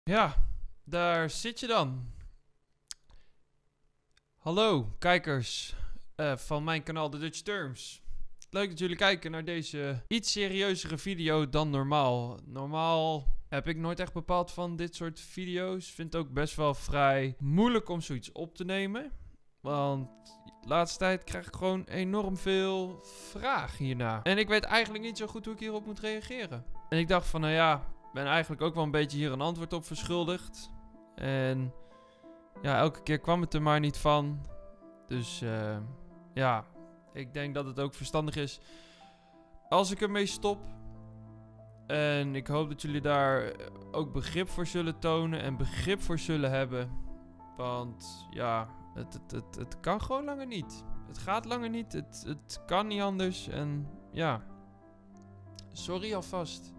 Ja, daar zit je dan. Hallo kijkers van mijn kanaal The Dutch Terms. Leuk dat jullie kijken naar deze iets serieuzere video dan normaal. Normaal heb ik nooit echt bepaald van dit soort video's. Vind het ook best wel vrij moeilijk om zoiets op te nemen. Want de laatste tijd krijg ik gewoon enorm veel vragen hierna. En ik weet eigenlijk niet zo goed hoe ik hierop moet reageren. En ik dacht van, nou ja, ik ben eigenlijk ook wel een beetje hier een antwoord op verschuldigd. En ja, elke keer kwam het er maar niet van. Dus ja, ik denk dat het ook verstandig is als ik ermee stop. En ik hoop dat jullie daar ook begrip voor zullen tonen en begrip voor zullen hebben. Want ja, het kan gewoon langer niet. Het gaat langer niet, het kan niet anders. En ja, sorry alvast.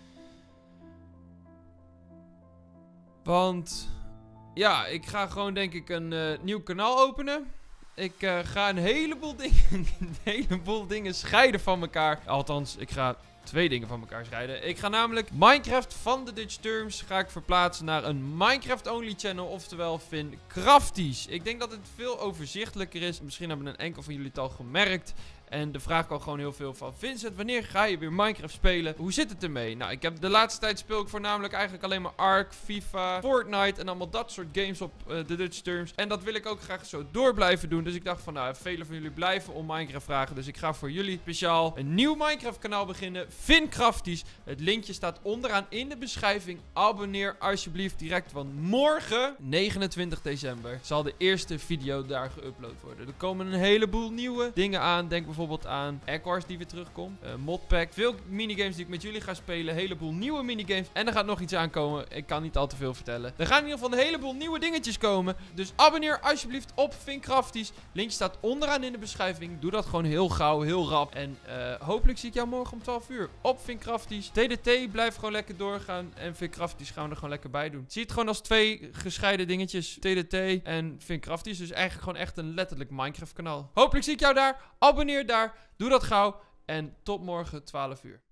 Want ja, ik ga gewoon denk ik een nieuw kanaal openen. Ik ga een heleboel dingen scheiden van elkaar. Althans, ik ga 2 dingen van elkaar scheiden. Ik ga namelijk Minecraft van de Dutch Terms ga ik verplaatsen naar een Minecraft-only channel. Oftewel Vincrafties. Ik denk dat het veel overzichtelijker is. Misschien hebben een enkel van jullie het al gemerkt. En de vraag kwam gewoon heel veel van: Vincent, wanneer ga je weer Minecraft spelen? Hoe zit het ermee? Nou, ik heb de laatste tijd speel ik voornamelijk eigenlijk alleen maar Ark, FIFA, Fortnite en allemaal dat soort games op de Dutch Terms. En dat wil ik ook graag zo door blijven doen. Dus ik dacht van, nou, velen van jullie blijven om Minecraft vragen. Dus ik ga voor jullie speciaal een nieuw Minecraft kanaal beginnen. Vincrafties. Het linkje staat onderaan in de beschrijving. Abonneer alsjeblieft direct, want morgen, 29 december, zal de eerste video daar geüpload worden. Er komen een heleboel nieuwe dingen aan. Denk bijvoorbeeld aan Echoes die weer terugkomt. Modpack. Veel minigames die ik met jullie ga spelen. Een heleboel nieuwe minigames. En er gaat nog iets aankomen. Ik kan niet al te veel vertellen. Er gaan in ieder geval een heleboel nieuwe dingetjes komen. Dus abonneer alsjeblieft op Vincrafties. Linkje staat onderaan in de beschrijving. Doe dat gewoon heel gauw, heel rap. En hopelijk zie ik jou morgen om 12 uur op Vincrafties. TDT blijft gewoon lekker doorgaan. En Vincrafties gaan we er gewoon lekker bij doen. Zie het gewoon als 2 gescheiden dingetjes. TDT en Vincrafties. Dus eigenlijk gewoon echt een letterlijk Minecraft kanaal. Hopelijk zie ik jou daar. Abonneer daar. Doe dat gauw. En tot morgen 12 uur.